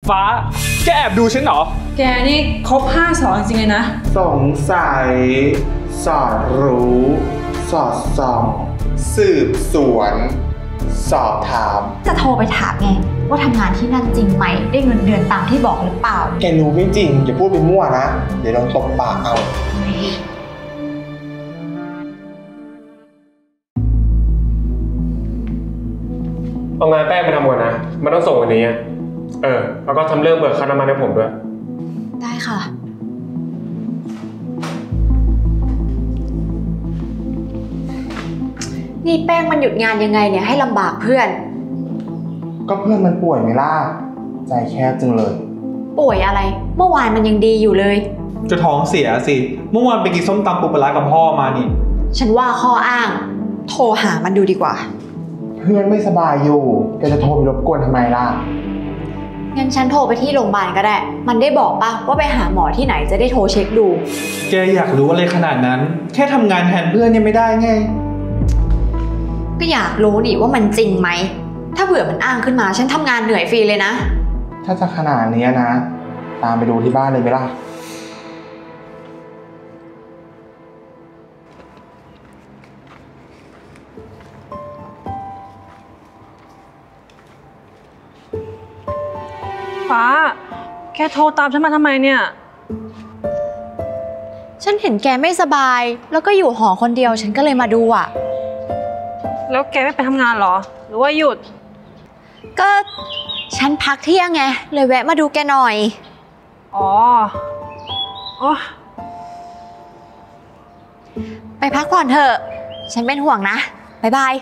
ฟ้าแกแอบดูฉันเหรอแกนี่ครบ5 สอจริงๆเลยนะสงสัยสอดรู้สอดส่องสืบสวนสอบถามจะโทรไปถามไงว่าทำงานที่นั่นจริงไหมได้เงินเดือนตามที่บอกหรือเปล่าแกรู้ไม่จริงอย่าพูดไปมั่วนะเดี๋ยวโดนตบปากเอาเอางานแป้งไปทำก่อนนะมันต้องส่งวันนี้แล้วก็ทำเรื่องเบิกค่าน้ำมันให้ผมด้วยได้ค่ะนี่แป้งมันหยุดงานยังไงเนี่ยให้ลำบากเพื่อนก็เพื่อนมันป่วยไหมล่ะใจแคบจังเลยป่วยอะไรเมื่อวานมันยังดีอยู่เลยจะท้องเสียสิเมื่อวานไปกินส้มตำปูปลากับพ่อมานี่ฉันว่าข้ออ้างโทรหามันดูดีกว่าเพื่อนไม่สบายอยู่แกจะโทรไปรบกวนทำไมล่ะงั้นฉันโทรไปที่โรงพยาบาลก็ได้มันได้บอกป่ะว่าไปหาหมอที่ไหนจะได้โทรเช็คดูแกอยากรู้อะไรขนาดนั้นแค่ทำงานแทนเพื่อนยังไม่ได้ไงก็อยากรู้นี่ว่ามันจริงไหมถ้าเผื่อมันอ้างขึ้นมาฉันทำงานเหนื่อยฟรีเลยนะถ้าจะขนาดนี้นะตามไปดูที่บ้านเลยไหมล่ะฟ้าแกโทรตามฉันมาทำไมเนี่ยฉันเห็นแกไม่สบายแล้วก็อยู่หอคนเดียวฉันก็เลยมาดูอ่ะแล้วแกไม่ไปทำงานหรอหรือว่าหยุดก็ฉันพักเที่ยงไงเลยแวะมาดูแกหน่อยอ๋อไปพักผ่อนเถอะฉันเป็นห่วงนะบ๊ายบาย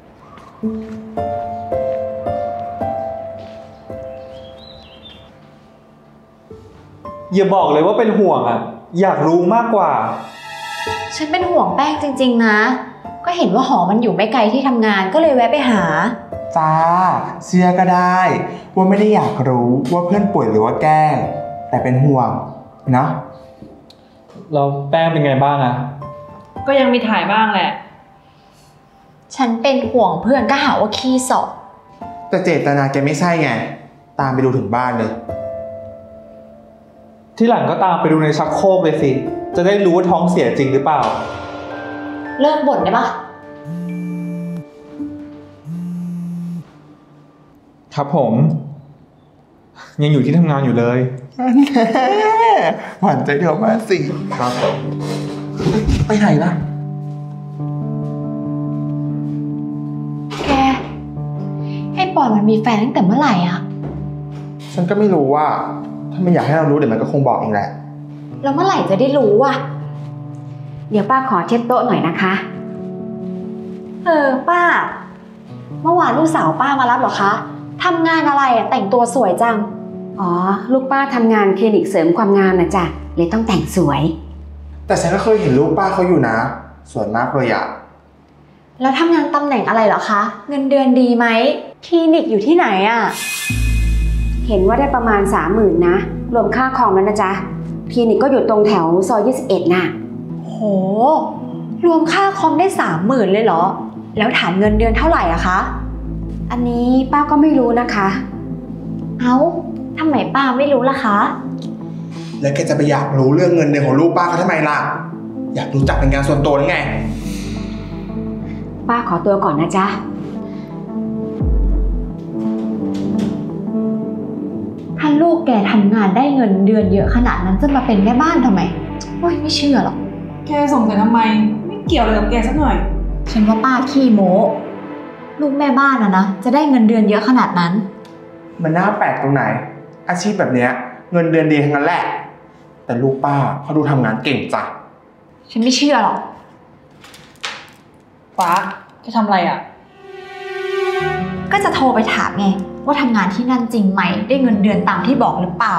อย่าบอกเลยว่าเป็นห่วงอ่ะอยากรู้มากกว่าฉันเป็นห่วงแป้งจริงๆนะก็เห็นว่าหอมันอยู่ไม่ไกลที่ทำงานก็เลยแวะไปหาจ้าเชื่อก็ได้ว่าไม่ได้อยากรู้ว่าเพื่อนป่วยหรือว่าแกล้งแต่เป็นห่วงเนาะเราแป้งเป็นไงบ้างอะก็ยังมีถ่ายบ้างแหละฉันเป็นห่วงเพื่อนก็หาว่าขี้สอบแต่เจตนาแกไม่ใช่ไงตามไปดูถึงบ้านเลยที่หลังก็ตามไปดูในชักโครกเลยสิจะได้รู้ว่าท้องเสียจริงหรือเปล่าเลิกบ่นได้ปะครับผมยังอยู่ที่ทำงานอยู่เลยหวานใจเดียวมาสิครับไปไหนล่ะแกให้ปอนมันมีแฟนตั้งแต่เมื่อไหร่อ่ะฉันก็ไม่รู้ว่าถ้าไม่อยากให้เรารู้เดี๋ยวมันก็คงบอกเองแหละแล้วเมื่อไหร่จะได้รู้อ่ะเดี๋ยวป้าขอเช็ดโต๊ะหน่อยนะคะป้าเมื่อวานลูกสาวป้ามารับเหรอคะทำงานอะไรอ่ะแต่งตัวสวยจังอ๋อลูกป้าทำงานคลินิกเสริมความงามนะจ๊ะเลยต้องแต่งสวยแต่ฉันก็เคยเห็นลูกป้าเขาอยู่นะสวยมากเลยอะแล้วทำงานตำแหน่งอะไรเหรอคะเงินเดือนดีไหมคลินิกอยู่ที่ไหนอ่ะเห็นว่าได้ประมาณ 30,000นะรวมค่าคอมแล้วนะจ๊ะคลินิกก็อยู่ตรงแถวซอย21น่ะโหรวมค่าคอมได้ 30,000เลยเหรอแล้วฐานเงินเดือนเท่าไหร่อะคะอันนี้ป้าก็ไม่รู้นะคะเอ้าทำไมป้าไม่รู้ล่ะคะแล้วแกจะไปอยากรู้เรื่องเงินเดือนของลูกป้าเขาทำไมล่ะอยากรู้จักเป็นงานส่วนตัวหรือไงป้าขอตัวก่อนนะจ๊ะถ้าลูกแกทำงานได้เงินเดือนเยอะขนาดนั้นจะมาเป็นแม่บ้านทำไมโอ๊ยไม่เชื่อหรอกแกส่งแต่ทำไมไม่เกี่ยวอะไรกับแกสักหน่อยฉันว่าป้าขี้โม้ลูกแม่บ้านนะจะได้เงินเดือนเยอะขนาดนั้นมันน่าแปลกตรงไหนอาชีพแบบเนี้ยเงินเดือนดีทั้งนั้นแหละแต่ลูกป้าเขาดูทำงานเก่งจ้ะฉันไม่เชื่อหรอกฟ้าจะทำอะไรอ่ะก็จะโทรไปถามไงว่าทำงานที่นั่นจริงไหมได้เงินเดือนตามที่บอกหรือเปล่า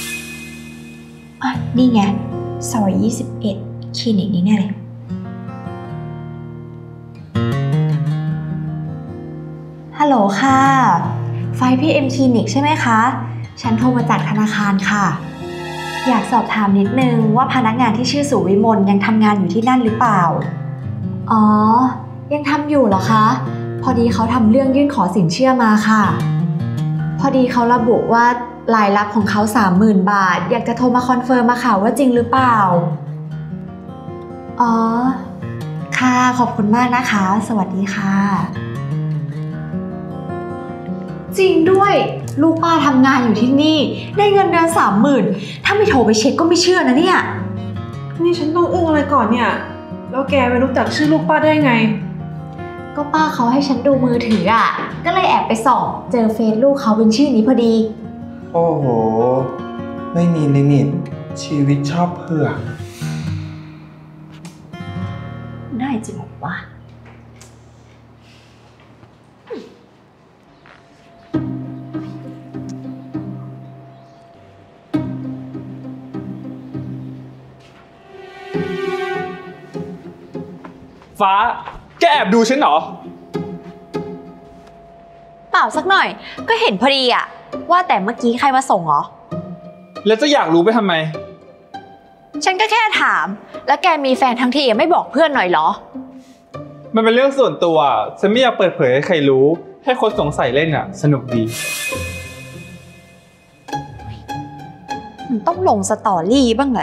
นี่ไงซอย21คลินิกนี้แน่เลยฮัลโหลค่ะไฟพี่เอ็มคลินิกใช่ไหมคะฉันโทรมาจากธนาคารค่ะอยากสอบถามนิดนึงว่าพนักงานที่ชื่อสุวิมลยังทำงานอยู่ที่นั่นหรือเปล่าอ๋อยังทำอยู่เหรอคะพอดีเขาทำเรื่องยื่นขอสินเชื่อมาค่ะพอดีเขาระบุว่ารายรับของเขา 30,000 บาท อยากจะโทรมาคอนเฟิร์มมาค่ะว่าจริงหรือเปล่าอ๋อค่ะขอบคุณมากนะคะสวัสดีค่ะจริงด้วยลูกป้าทำงานอยู่ที่นี่ได้เงินเดือน 30,000ถ้าไม่โทรไปเช็คก็ไม่เชื่อนะเนี่ยนี่ฉันต้องอึ้งอะไรก่อนเนี่ย แล้วแกไปรู้จักชื่อลูกป้าได้ไงก็ป้าเขาให้ฉันดูมือถืออ่ะก็เลยแอบไปส่องเจอเฟซลูกเขาเป็นชื่อนี้พอดีโอ้โห ไม่มีลิมิต ชีวิตชอบเผือกได้จริงหรอวะฟ้าแกแอบดูฉันเหรอเปล่าสักหน่อยก็เห็นพอดีอ่ะว่าแต่เมื่อกี้ใครมาส่งเหรอแล้วจะอยากรู้ไปทำไมฉันก็แค่ถามแล้วแกมีแฟนทั้งทีไม่บอกเพื่อนหน่อยเหรอมันเป็นเรื่องส่วนตัวฉันไม่อยากเปิดเผยให้ใครรู้ให้คนสงสัยเล่นอ่ะสนุกดีมันต้องลงสตอรี่บ้างแหละ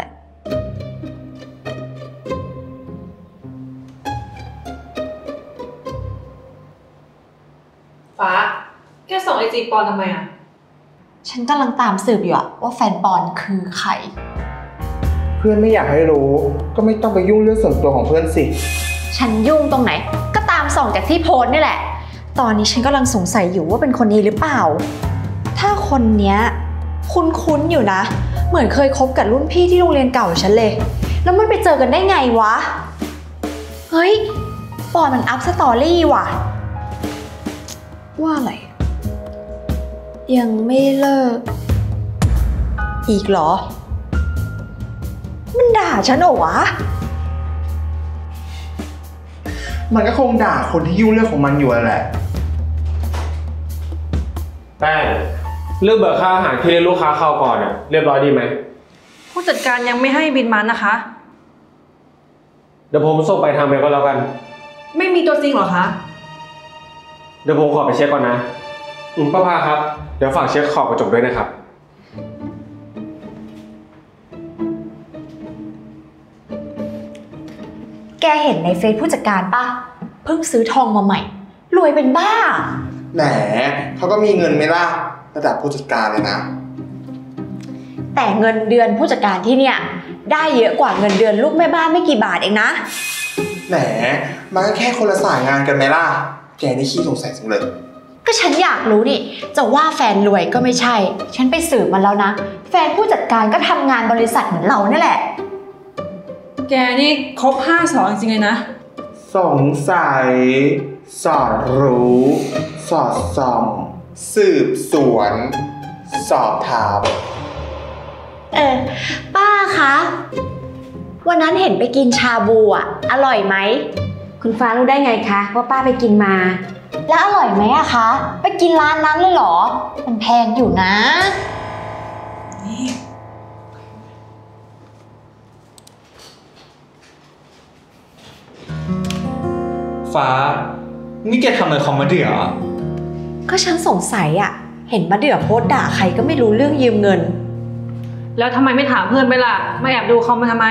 ฟ้า แกส่งไอจีปอนทำไมอ่ะฉันกำลังตามสืบอยู่อะว่าแฟนปอนคือใครเพื่อนไม่อยากให้รู้ ก็ไม่ต้องไปยุ่งเรื่องส่วนตัวของเพื่อนสิฉันยุ่งตรงไหนก็ตามส่องจากที่โพสต์นี่แหละตอนนี้ฉันกำลังสงสัยอยู่ว่าเป็นคนนี้หรือเปล่าถ้าคนเนี้ยคุ้นๆอยู่นะเหมือนเคยคบกับรุ่นพี่ที่โรงเรียนเก่าฉันเลยแล้วมันไปเจอกันได้ไงวะเฮ้ยปอนมันอัพสตอรี่ว่ะว่าอะไรยังไม่เลิกอีกเหรอมันด่าฉันเหรอวะมันก็คงด่าคนที่ยุ่งเรื่องของมันอยู่แหละแป้งเรื่องเบิกค่าอาหารที่เรียกลูกค้าเข้าก่อนอ่ะเรียบร้อยดีไหมผู้จัดการยังไม่ให้บินมานะคะเดี๋ยวผมส่งไปทางเมลก็แล้วกันไม่มีตัวจริงเหรอคะเดี๋ยวผมขอไปเช็คก่อนนะป้าพาครับเดี๋ยวฝากเช็คขอบกระจกด้วยนะครับแกเห็นในเฟซผู้จัดการป่ะเพิ่งซื้อทองมาใหม่รวยเป็นบ้าแหมเขาก็มีเงินไหมล่ะระดับผู้จัดการเลยนะแต่เงินเดือนผู้จัดการที่เนี่ยได้เยอะกว่าเงินเดือนลูกแม่บ้านไม่กี่บาทเองนะแหมมันก็แค่คนละสายงานกันไหมล่ะ แกนี่ขี้สงสัยจังเลยก็ฉันอยากรู้นี่จะว่าแฟนรวยก็ไม่ใช่ฉันไปสืบมาแล้วนะแฟนผู้จัดการก็ทำงานบริษัทเหมือนเรานี่แหละแกนี่ครบ5 2จริงๆเลยนะสงสัย สอดรู้ สอดส่อง สืบสวน สอบถามป้าคะวันนั้นเห็นไปกินชาบูอ่ะอร่อยไหมคุณฟ้ารู้ได้ไงคะว่าป้าไปกินมาแล้วอร่อยไหมอะคะไปกินร้านนั้นเลยเหรอมันแพงอยู่นะฟ้านี่แกทำอะไรคอมเมดี้เหรอก็ฉันสงสัยอะเห็นมาเดือโพสต์ด่าใครก็ไม่รู้เรื่องยืมเงินแล้วทำไมไม่ถามเพื่อนไปล่ะมาแอบดูเขามาทำไม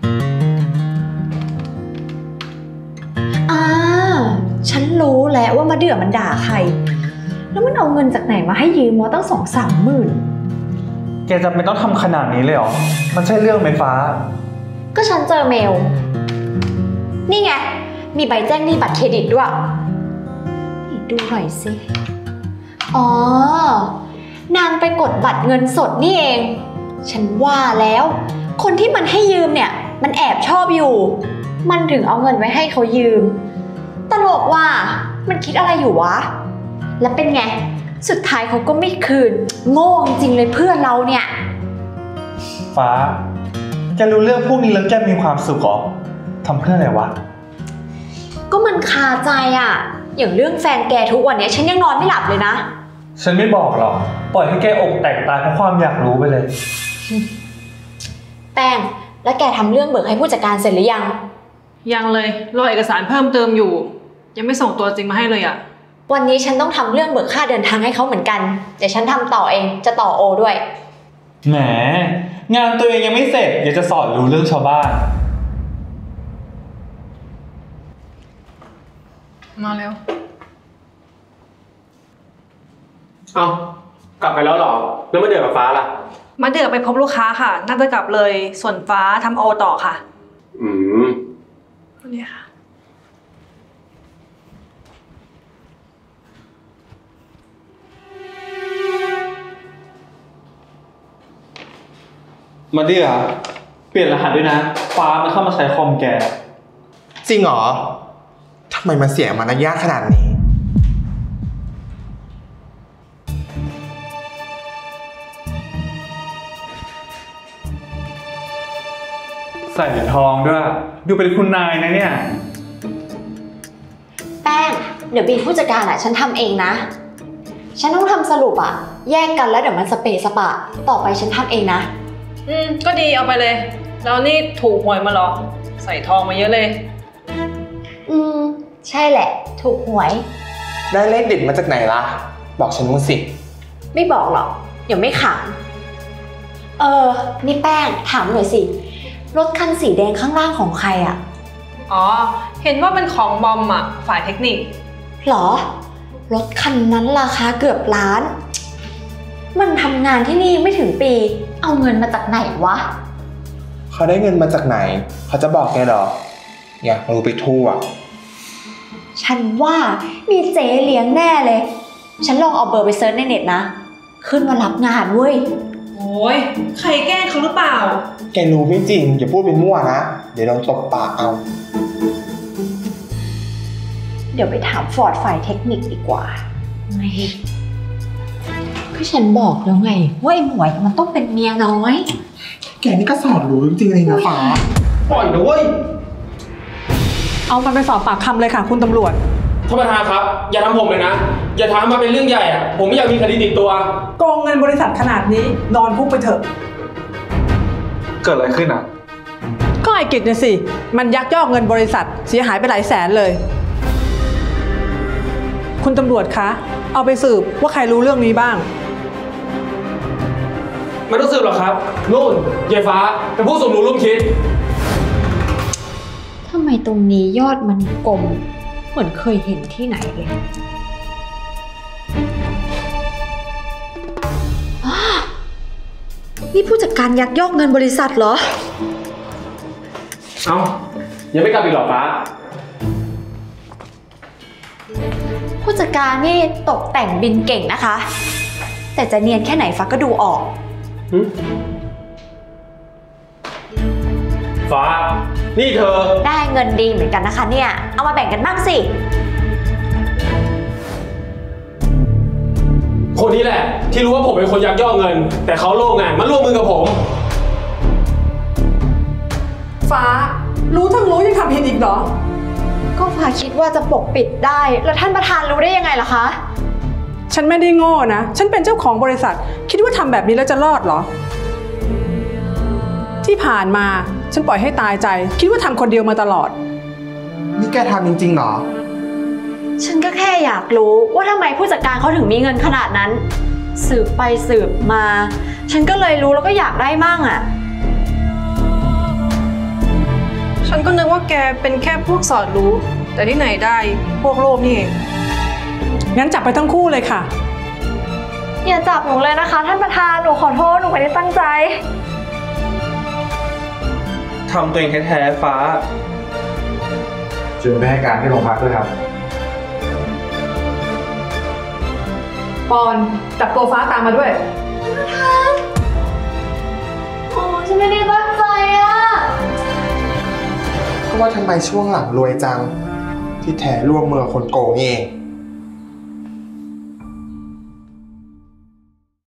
ฉันรู้แล้วว่ามาเดือมันด่าใครแล้วมันเอาเงินจากไหนมาให้ยืมมาตั้ง2-3 หมื่นแกจำเป็นต้องทำขนาดนี้เลยเหรอ มันใช่เรื่องไหมฟ้าก็ฉันเจอเมลนี่ไงมีใบแจ้งหนี้บัตรเครดิตด้วยนี่ดูหน่อยสิอ๋อนางไปกดบัตรเงินสดนี่เองฉันว่าแล้วคนที่มันให้ยืมเนี่ยมันแอบชอบอยู่มันถึงเอาเงินไว้ให้เขายืมตลกว่ามันคิดอะไรอยู่วะแล้วเป็นไงสุดท้ายเขาก็ไม่คืนโง่จริงเลยเพื่อนเราเนี่ยฟ้าแกรู้เรื่องพวกนี้แล้วแกมีความสุขเหรอทำเพื่ออะไรวะก็มันคาใจอ่ะอย่างเรื่องแฟนแกทุกวันนี้ฉันยังนอนไม่หลับเลยนะฉันไม่บอกหรอกปล่อยให้แกอกแตกตายเพราะความอยากรู้ไปเลยแป้งแล้วแกทำเรื่องเบิกให้ผู้จัดการเสร็จหรือยังยังเลยรอเอกสารเพิ่มเติมอยู่ ยังไม่ส่งตัวจริงมาให้เลยอ่ะวันนี้ฉันต้องทำเรื่องเบิกค่าเดินทางให้เขาเหมือนกัน เดี๋ยวฉันทำต่อเอง จะต่อโอด้วยแหม งานตัวเองยังไม่เสร็จอยากจะสอนรู้เรื่องชาวบ้านมาเร็วเอากลับไปแล้วเหรอ แล้วมาเดือดกับฟ้าล่ะมาเดือไปพบลูกค้าค่ะ น่าจะกลับเลย ส่วนฟ้าทำโอต่อค่ะอืมนี่ค่ะมาเดือเปลี่ยนรหัสด้วยนะ ฟ้ามันเข้ามาใช้คอมแกจริงเหรอ ทำไมมันเสียมารยาทขนาดนี้ใส่เหรียญทองด้วย ดูเป็นคุณนายนะเนี่ยแป้ง เดี๋ยวบินผู้จัดการฉันทำเองนะ ฉันต้องทำสรุปแยกกันแล้วเดี๋ยวมันสเปะสปะ ต่อไปฉันทำเองนะก็ดีเอาไปเลย แล้วนี่ถูกหวยมาหรอ ใส่ทองมาเยอะเลยใช่แหละ ถูกหวยได้เลขเด็ดมาจากไหนล่ะ บอกฉันมั้งสิไม่บอกหรอก เดี๋ยวไม่ขำนี่แป้งถามหน่อยสิ รถคันสีแดงข้างล่างของใครอะอ๋อ เห็นว่าเป็นของบอมฝ่ายเทคนิคหรอ รถคันนั้นราคาเกือบล้าน มันทำงานที่นี่ไม่ถึงปี เอาเงินมาจากไหนวะเขาได้เงินมาจากไหน เขาจะบอกแกเหรอ อยากรู้ไปทั่วฉันว่ามีเจ๊เลี้ยงแน่เลย ฉันลองเอาเบอร์ไปเซิร์ชในเน็ตนะ ขึ้นมารับงานเว้ยโอ้ยใครแกล้งเขาหรือเปล่าแกรู้ไม่จริง อย่าพูดเป็นมั่วนะ เดี๋ยวโดนตบปากเอาเดี๋ยวไปถามฟอร์ดฝ่ายเทคนิคดีกว่าไงก็ฉันบอกแล้วไงว่าไอ้หมวยมันต้องเป็นเมียน้อยแกนี่ก็สอนรู้จริงๆเลยนะฟ้าปล่อยด้วยเอามันไปสอบปากคำเลยค่ะ คุณตำรวจท่านประธานครับ อย่าทำผมเลยนะ อย่าทำมาเป็นเรื่องใหญ่อะผมไม่อยากมีคดีติดตัวโกงเงินบริษัทขนาดนี้นอนคุกไปเถอะเกิดอะไรขึ้นอ่ะก็ไอ้กิจเนี่ยสิ มันยักยอกเงินบริษัทเสียหายไปหลายแสนเลย คุณตำรวจคะ เอาไปสืบว่าใครรู้เรื่องนี้บ้างไม่ต้องสืบหรอกครับ นู่นยายฟ้าเป็นผู้สมรู้ร่วมคิดทำไมตรงนี้ยอดมันกลม เหมือนเคยเห็นที่ไหนเลยอ้านี่ผู้จัดการยักยอกเงินบริษัทเหรอเอ้า ยังไม่กลับอีกหรอฟ้าผู้จัดการนี่ตกแต่งบินเก่งนะคะ แต่จะเนียนแค่ไหนฟ้าก็ดูออกฟ้า นี่เธอได้เงินดีเหมือนกันนะคะเนี่ย เอามาแบ่งกันบ้างสิคนนี้แหละ ที่รู้ว่าผมเป็นคนยักยอกเงิน แต่เขาโลงงานมาร่วมมือกับผมฟ้า รู้ทั้งรู้ยังทำผิดอีกเหรอก็ฟ้าคิดว่าจะปกปิดได้ แล้วท่านประธานรู้ได้ยังไงล่ะคะฉันไม่ได้โง่นะ ฉันเป็นเจ้าของบริษัท คิดว่าทำแบบนี้แล้วจะรอดเหรอ ที่ผ่านมาฉันปล่อยให้ตายใจ คิดว่าทำคนเดียวมาตลอดนี่แกทำจริงๆเหรอฉันก็แค่อยากรู้ว่าทำไมผู้จัดการเขาถึงมีเงินขนาดนั้น สืบไปสืบมา ฉันก็เลยรู้แล้วก็อยากได้มั่งอ่ะฉันก็นึกว่าแกเป็นแค่พวกสอดรู้ แต่ที่ไหนได้พวกโลภนี่เองงั้นจับไปทั้งคู่เลยค่ะอย่าจับหนูเลยนะคะ ท่านประธาน หนูขอโทษ หนูไม่ได้ตั้งใจทำตัวเองแท้ๆฟ้าเชิญไปให้การที่โรงพักด้วยครับปอนจับตัวฟ้าตามมาด้วยโอ้ฉันไม่ได้ตั้งใจอ่ะก็ว่าทำไมช่วงหลังรวยจัง ที่แท้ร่วมมือกับคนโกงนี่เอง